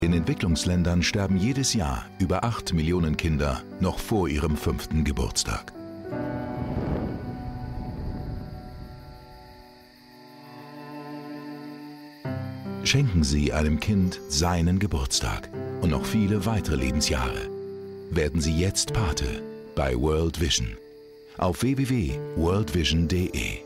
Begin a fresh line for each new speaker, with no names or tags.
In Entwicklungsländern sterben jedes Jahr über 8 Millionen Kinder noch vor ihrem 5. Geburtstag. Schenken Sie einem Kind seinen Geburtstag und noch viele weitere Lebensjahre. Werden Sie jetzt Pate bei World Vision auf www.worldvision.de.